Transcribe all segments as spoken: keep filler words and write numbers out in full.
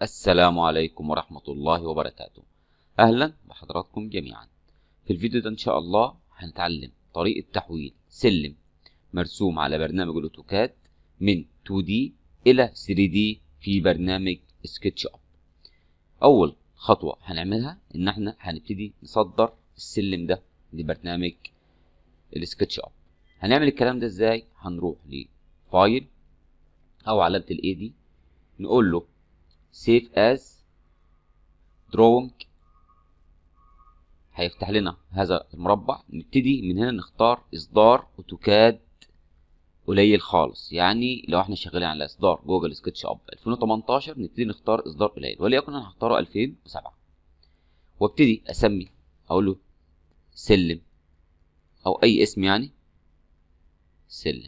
السلام عليكم ورحمة الله وبركاته. أهلا بحضراتكم جميعا. في الفيديو ده إن شاء الله هنتعلم طريقة تحويل سلم مرسوم على برنامج الأوتوكاد من تو دي إلى ثري دي في برنامج سكتش أب. أول خطوة هنعملها إن احنا هنبتدي نصدر السلم ده لبرنامج السكتش أب. هنعمل الكلام ده إزاي؟ هنروح لفايل أو علامة الإيه دي، نقول له Save as Drawing. هيفتح لنا هذا المربع. نبتدي من هنا نختار اصدار اوتوكاد قليل خالص، يعني لو احنا شغالين على اصدار جوجل سكتش اب ألفين وتمنتاشر نبتدي نختار اصدار قليل، وليكن انا هختاره ألفين وسبعة، وابتدي اسمي، اقول له سلم او اي اسم، يعني سلم،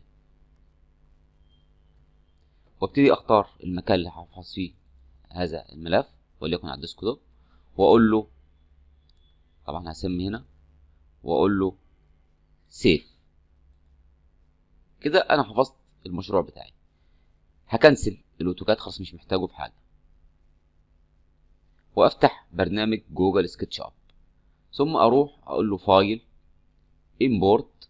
وابتدي اختار المكان اللي هحفظ فيه هذا الملف، وليكن على الديسكتوب، واقول له طبعا هسمي هنا واقول له سيف. كده انا حفظت المشروع بتاعي. هكنسل الاوتوكاد، خلاص مش محتاجه في حاجه، وافتح برنامج جوجل سكتش اب، ثم اروح اقول له فايل امبورت.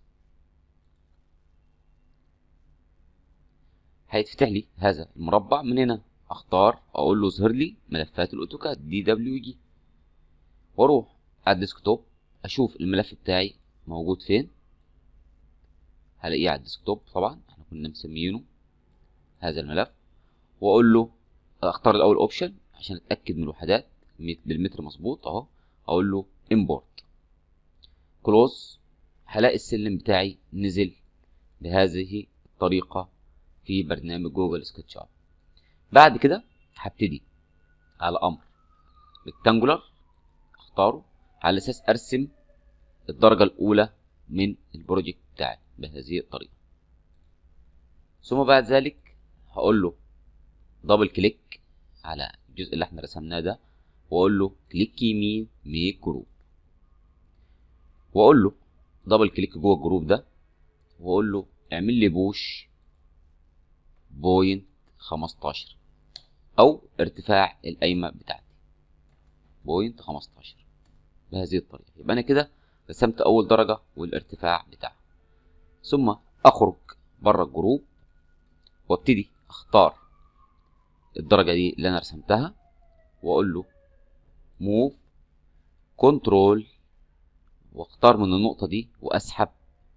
هيتفتح لي هذا المربع. من هنا اختار اقول له اظهر لي ملفات الاوتوكاد دي دبليو جي، واروح على الديسكتوب اشوف الملف بتاعي موجود فين. هلاقيه على الديسكتوب، طبعا احنا كنا مسميينه هذا الملف، واقول له اختار الاول اوبشن عشان اتاكد من الوحدات بالمتر مظبوط اهو. اقول له امبورت كلوز. هلاقي السلم بتاعي نزل بهذه الطريقة في برنامج جوجل سكتش اب. بعد كده هبتدي على امر ريكتانجولار اختاره على اساس ارسم الدرجة الاولى من البروجكت بتاعي بهذه الطريقة. ثم بعد ذلك هقول له دبل كليك على الجزء اللي احنا رسمناه ده، واقول له كليك يمين ميك جروب، واقول له دبل كليك جوه الجروب ده، واقول له اعمل لي بوش بوينت خمستاشر او ارتفاع القايمه بتاعتي بوينت خمستاشر بهذه الطريقه. يبقى انا كده رسمت اول درجه والارتفاع بتاعها. ثم اخرج بره الجروب وابتدي اختار الدرجه دي اللي انا رسمتها، واقول له موف كنترول، واختار من النقطه دي واسحب،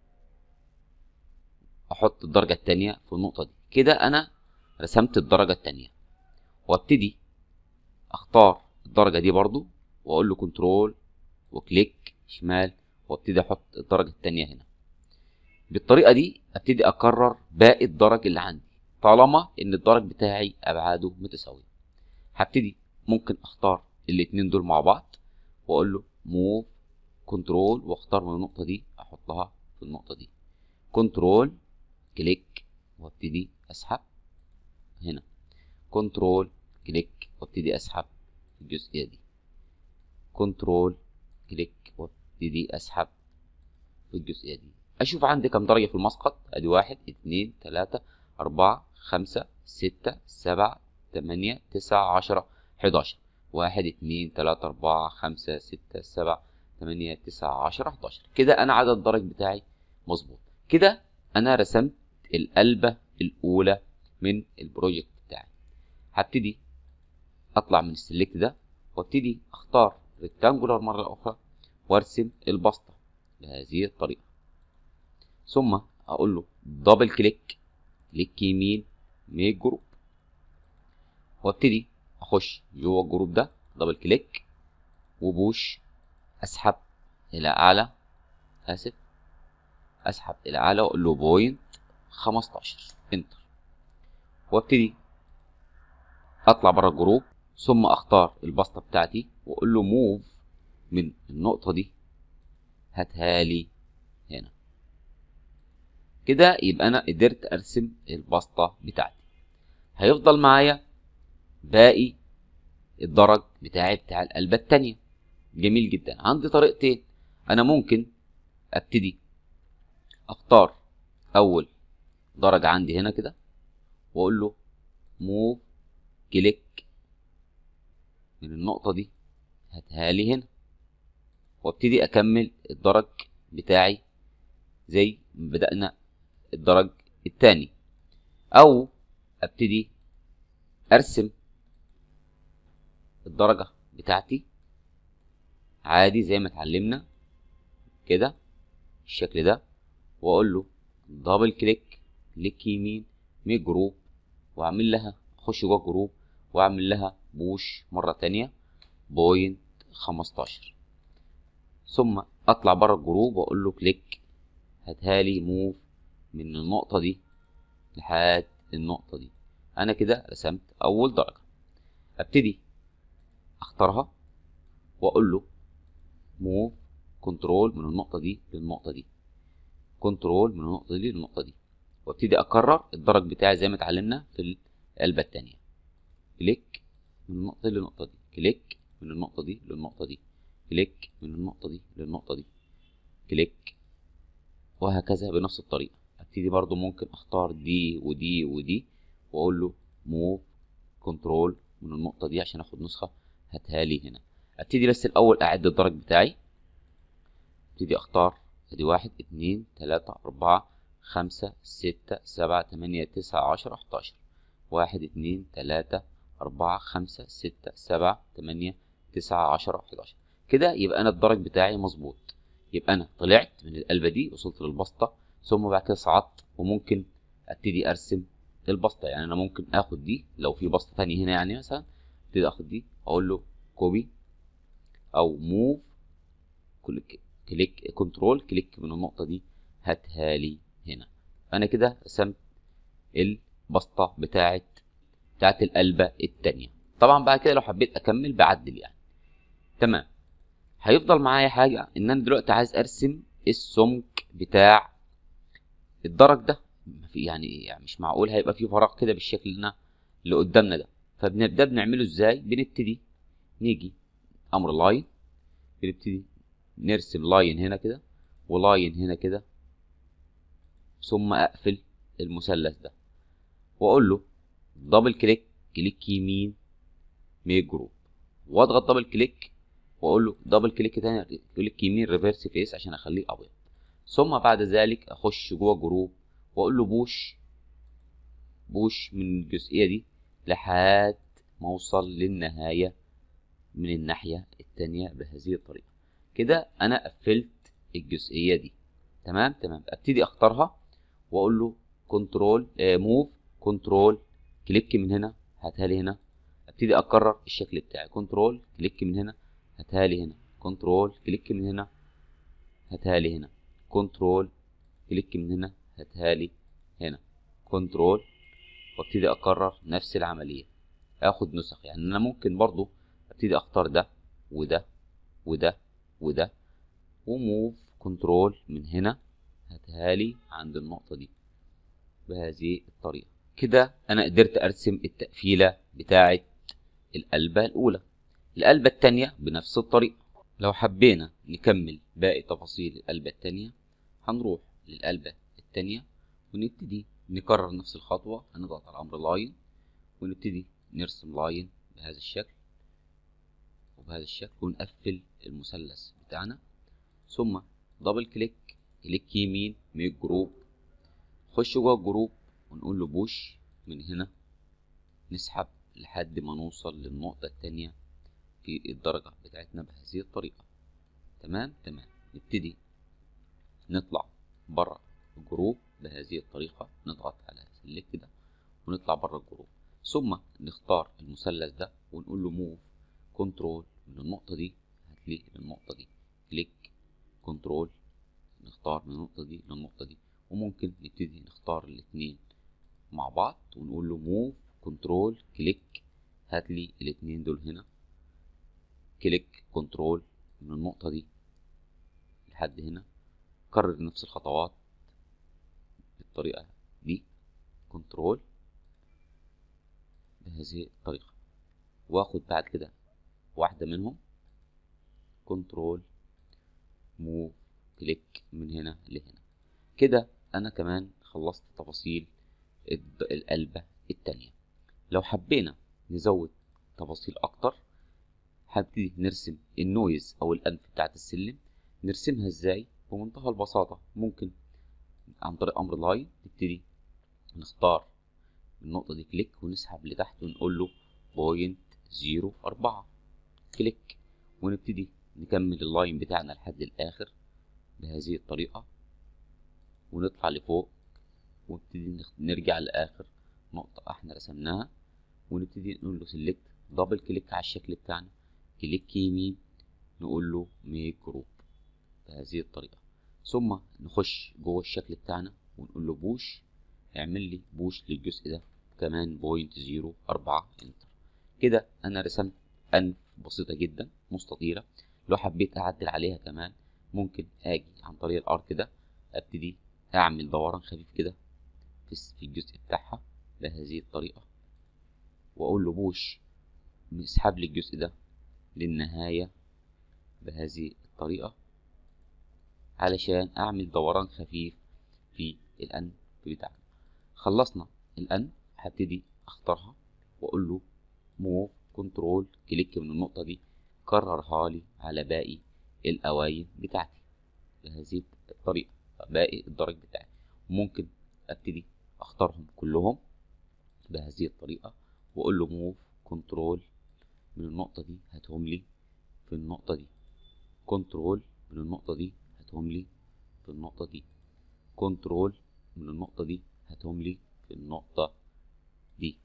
احط الدرجه الثانيه في النقطه دي. كده انا رسمت الدرجه الثانيه، وابتدي اختار الدرجه دي برضو واقول له كنترول وكليك شمال، وابتدي احط الدرجه الثانيه هنا. بالطريقه دي ابتدي اكرر باقي الدرج اللي عندي طالما ان الدرج بتاعي ابعاده متساويه. هبتدي ممكن اختار الاثنين دول مع بعض واقول له موف كنترول، واختار من النقطه دي احطها في النقطه دي، كنترول كليك، وابتدي اسحب هنا، كنترول كليك، وابتدي اسحب في الجزئيه دي، كنترول كليك، وابتدي اسحب في الجزئيه دي. اشوف عندي كم درجه في المسقط. ادي واحد اتنين تلاته اربعه خمسه سته سبعه تمانيه تسعه عشره حداشر. واحد اتنين تلاته اربعه خمسه سته سبعه تمانيه تسعه عشره حداشر. كده انا عدد الدرج بتاعي مظبوط. كده انا رسمت القلبه الاولى من البروجكت بتاعي. هبتدي اطلع من السلكت ده وابتدي اختار ريكتانجولار مره اخرى وارسم البسطه بهذه الطريقه. ثم اقول له دبل كليك كليك يمين ميك جروب، وابتدي اخش جوه الجروب ده دبل كليك وبوش، اسحب الى اعلى، اسف اسحب الى اعلى واقول له بوينت خمستاشر انتر، وابتدي اطلع بره الجروب. ثم اختار البسطه بتاعتي واقول له موف من النقطه دي هاتها لي هنا. كده يبقى انا قدرت ارسم البسطه بتاعتي. هيفضل معايا باقي الدرج بتاعي بتاع القلبه الثانيه. جميل جدا. عندي طريقتين. انا ممكن ابتدي اختار اول درجه عندي هنا كده واقول له موف كليك من النقطة دي هاتها لي هنا، وابتدي اكمل الدرج بتاعي زي ما بدأنا الدرج التاني، او ابتدي ارسم الدرجة بتاعتي عادي زي ما اتعلمنا كده بالشكل ده، واقول له دبل كليك، كليك يمين من جروب، واعمل لها اخش جوه الجروب واعمل لها بوش مرة تانية بوينت خمستاشر، ثم اطلع بره الجروب واقول له كليك، هاتها لي موف من النقطة دي لحد النقطة دي. انا كده رسمت اول درجة، ابتدي اختارها واقول له موف كنترول من النقطة دي للنقطة دي، كنترول من النقطة دي للنقطة دي، وابتدي اكرر الدرج بتاعي زي ما اتعلمنا في القلبة التانية، كليك من النقطة دي للنقطة دي، كليك من النقطة دي للنقطة دي، كليك من النقطة دي للنقطة دي، كليك، وهكذا بنفس الطريقة. ابتدي برضو ممكن اختار دي ودي ودي واقول له موف كنترول من النقطة دي عشان اخد نسخة هاتها لي هنا. ابتدي بس الاول اعد الدرج بتاعي، ابتدي اختار ادي واحد اتنين تلاتة اربعة خمسة ستة سبعة تمانية تسعة عشرة حداشر، واحد اتنين تلاتة اربعة خمسة ستة سبعة تمانية تسعة عشرة حداشر. كده يبقى انا الدرج بتاعي مظبوط، يبقى انا طلعت من القلبة دي وصلت للبسطة، ثم بعد كده صعدت وممكن ابتدي ارسم البسطة. يعني انا ممكن اخد دي لو في بسطة تانية هنا، يعني مثلا ابتدي اخد دي اقول له كوبي او موف، كليك كليك كنترول كليك من النقطة دي هاتها لي هنا. انا كده رسمت البسطة بتاعت بتاعت القلبة التانية. طبعا بعد كده لو حبيت اكمل بعدل يعني. تمام، هيفضل معايا حاجة ان انا دلوقتي عايز ارسم السمك بتاع الدرج ده، يعني يعني مش معقول هيبقى فيه فراغ كده بالشكل اللي اللي قدامنا ده. فبنبدأ بنعمله ازاي؟ بنبتدي نيجي امر لاين، بنبتدي نرسم لاين هنا كده ولاين هنا كده، ثم اقفل المثلث ده واقول له دبل كليك، كليك يمين من جروب، واضغط دبل كليك واقول له دبل كليك تاني كليك يمين ريفرس فيس عشان اخليه ابيض، ثم بعد ذلك اخش جوه جروب واقول له بوش بوش من الجزئيه دي لحد ما اوصل للنهايه من الناحيه التانيه بهذه الطريقه. كده انا قفلت الجزئيه دي. تمام تمام، ابتدي اختارها واقول له كنترول موف كنترول كليك من هنا هاتها لي هنا، ابتدي اكرر الشكل بتاعي، كنترول كليك من هنا هاتها لي هنا، كنترول كليك من هنا هاتها لي هنا، كنترول كليك من هنا هاتها لي هنا، كنترول، وابتدي اكرر نفس العمليه اخد نسخ. يعني انا ممكن برضو ابتدي اختار ده وده وده وده وموف كنترول من هنا هاتها لي عند النقطه دي بهذه الطريقه. كده انا قدرت ارسم التقفيله بتاعه القلبه الاولى. القلبه الثانيه بنفس الطريقه. لو حبينا نكمل باقي تفاصيل القلبه الثانيه هنروح للقلبه الثانيه ونبتدي نكرر نفس الخطوه، هنضغط على امر لاين ونبتدي نرسم لاين بهذا الشكل وبهذا الشكل ونقفل المثلث بتاعنا، ثم دبل كليك كليك يمين من الجروب، خش جوه الجروب ونقول له بوش من هنا، نسحب لحد ما نوصل للنقطة التانية في الدرجة بتاعتنا بهذه الطريقة. تمام تمام، نبتدي نطلع بره الجروب بهذه الطريقة، نضغط على سيلكت كده ونطلع بره الجروب، ثم نختار المثلث ده ونقول له موف كنترول من النقطة دي هتلاقي للنقطة دي، كليك كنترول نختار من النقطة دي للنقطة دي، وممكن نبتدي نختار الاتنين مع بعض ونقول له موف كنترول كليك هاتلي الاتنين دول هنا، كليك كنترول من النقطة دي لحد هنا، كرر نفس الخطوات بالطريقة دي، كنترول بهذه الطريقة، واخد بعد كده واحدة منهم كنترول موف كليك من هنا لهنا. كده انا كمان خلصت تفاصيل القلبة التانية. لو حبينا نزود تفاصيل اكتر هنبتدي نرسم النويز او الانف بتاعت السلم. نرسمها ازاي؟ بمنتهى البساطة، ممكن عن طريق امر لاين نبتدي نختار النقطة دي كليك ونسحب لتحت ونقول له بوينت زيرو اربعة كليك، ونبتدي نكمل اللاين بتاعنا لحد الاخر بهذه الطريقة ونطلع لفوق ونبتدي نرجع لاخر نقطة احنا رسمناها ونبتدي نقول له سيلكت، دبل كليك على الشكل بتاعنا، كليك يمين نقول له ميك جروب بهذه الطريقة، ثم نخش جوه الشكل بتاعنا ونقول له بوش، اعمل لي بوش للجزء ده كمان بوينت زيرو اربعة انتر. كده انا رسمت انف بسيطة جدا مستطيلة. لو حبيت اعدل عليها كمان ممكن اجي عن طريق الارك ده ابتدي اعمل دوران خفيف كده في الجزء بتاعها بهذه الطريقة، واقول له بوش اسحب لي الجزء ده للنهاية بهذه الطريقة علشان اعمل دوران خفيف في الانف بتاعنا. خلصنا الانف هبتدي اختارها واقول له موف كنترول كليك من النقطة دي كررها لي على باقي الاواين بتاعتي بهذه الطريقة، باقي الدرج بتاعي. ممكن ابتدي اختارهم كلهم بهذه الطريقة واقول له موف كنترول من النقطة دي هاتهم لي في النقطة دي، كنترول من النقطة دي هاتهم لي في النقطة دي، كنترول من النقطة دي هاتهم لي في النقطة دي.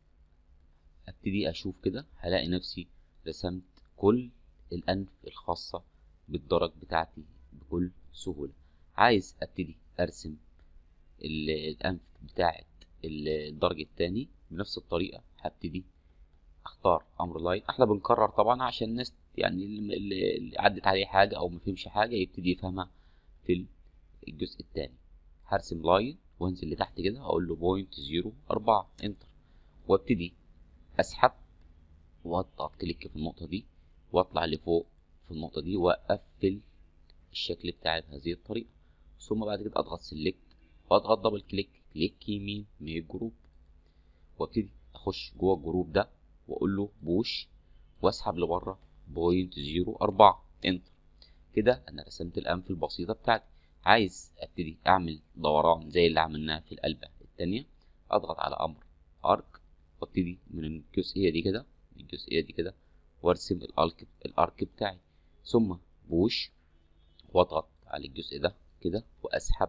ابتدي اشوف كده هلاقي نفسي رسمت كل الانف الخاصة بالدرج بتاعتي بكل سهولة. عايز ابتدي ارسم الانف بتاعت الدرج التاني بنفس الطريقة، هبتدي اختار امر لاين. احنا بنكرر طبعا عشان الناس يعني اللي عدت عليه حاجة او مفهمش حاجة يبتدي يفهمها في الجزء التاني. هرسم لاين وانزل لتحت كده اقول له بوينت زيرو اربعة انتر، وابتدي اسحب واضغط كليك في النقطة دي واطلع لفوق في النقطة دي واقفل الشكل بتاعي بهذه الطريقة، ثم بعد كده اضغط سيلكت واضغط دبل كليك كليك يمين ميك جروب، وابتدي اخش جوه الجروب ده واقول له بوش واسحب لبره بوينت زيرو اربعة انتر. كده انا رسمت الانف البسيطة بتاعتي. عايز ابتدي اعمل دوران زي اللي عملناه في القلبة التانية، اضغط على امر ارك وابتدي من الجزئية دي كده الجزئية دي كده وارسم الارك الارك بتاعي، ثم بوش واضغط على الجزء ده كده واسحب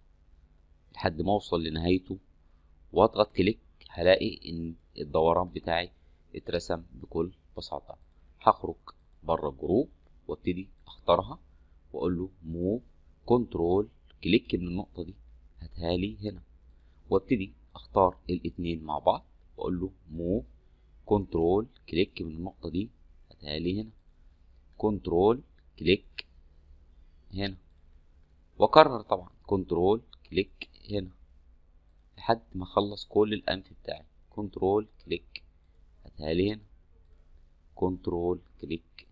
لحد ما اوصل لنهايته واضغط كليك، هلاقي ان الدوران بتاعي اترسم بكل بساطة. هخرج بره الجروب وابتدي اختارها واقول له موف كنترول كليك من النقطة دي هاتها لي هنا، وابتدي اختار الاتنين مع بعض واقول له موف كنترول كليك من النقطة دي هاتها لي هنا، كنترول كليك هنا، واكرر طبعا كنترول كليك هنا لحد ما اخلص كل الانف بتاعي. كنترول كليك هاتها لي هنا، كنترول كليك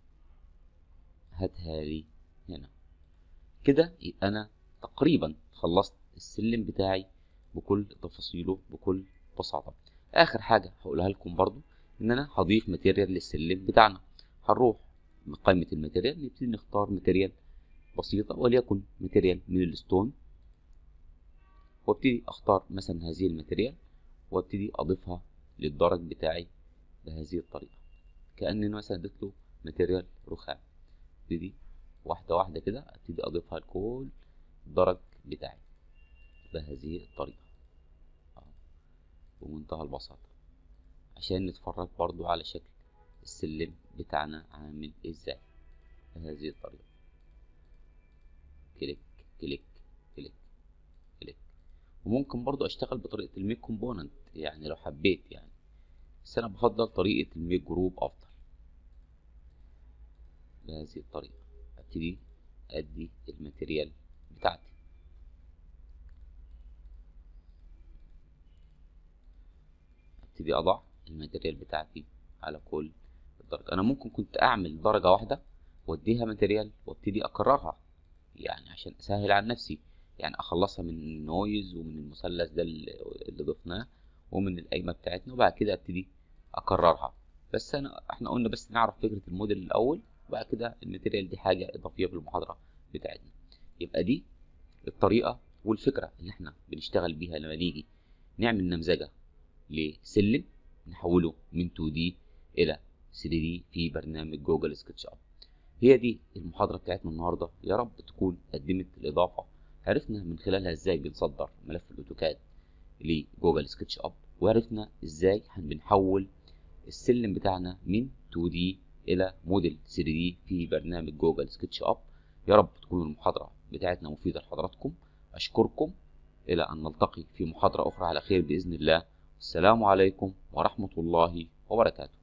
هاتها لي هنا. كده يبقى انا تقريبا خلصت السلم بتاعي بكل تفاصيله بكل بساطة. اخر حاجة هقولها لكم برضو ان انا هضيف ماتيريال للسلم بتاعنا. هنروح من قائمة الماتيريال نبتدي نختار ماتيريال بسيطة وليكن ماتيريال من الستون، وابتدي اختار مثلا هذه الماتيريال وابتدي اضيفها للدرج بتاعي بهذه الطريقة، كأني مثلا اديت له ماتيريال رخام. ابتدي واحدة واحدة كده ابتدي اضيفها لكل الدرج بتاعي بهذه الطريقة بمنتهى البساطة، عشان نتفرج برضو على شكل السلم بتاعنا عامل ازاي بهذه الطريقة. كليك كليك كليك كليك. وممكن برضو اشتغل بطريقة الميك كومبوننت يعني لو حبيت يعني، بس انا بفضل طريقة الميك جروب افضل. بهذه الطريقة ابتدي ادي الماتيريال بتاعتي، ابتدي اضع الماتيريال بتاعتي على كل درجة. انا ممكن كنت اعمل درجة واحدة واديها ماتيريال وابتدي اكررها يعني عشان اسهل على نفسي، يعني اخلصها من النويز ومن المثلث ده اللي ضفناه ومن القايمة بتاعتنا، وبعد كده ابتدي اكررها. بس انا احنا قلنا بس نعرف فكره الموديل الاول، وبعد كده الماتيريال دي حاجه اضافيه في المحاضره بتاعتنا. يبقى دي الطريقه والفكره اللي احنا بنشتغل بيها لما نيجي نعمل نمذجه لسلم نحوله من اتنين دي الى ثري دي في برنامج جوجل سكتش اب. هي دي المحاضره بتاعتنا النهارده، يا رب تكون قدمت الاضافه، عرفنا من خلالها ازاي بنصدر ملف الاوتوكاد لجوجل سكتش اب، وعرفنا ازاي بنحول السلم بتاعنا من اتنين دي الى موديل ثري دي في برنامج جوجل سكتش اب. يا رب تكون المحاضره بتاعتنا مفيده لحضراتكم. اشكركم، الى ان نلتقي في محاضره اخرى على خير باذن الله. السلام عليكم ورحمه الله وبركاته.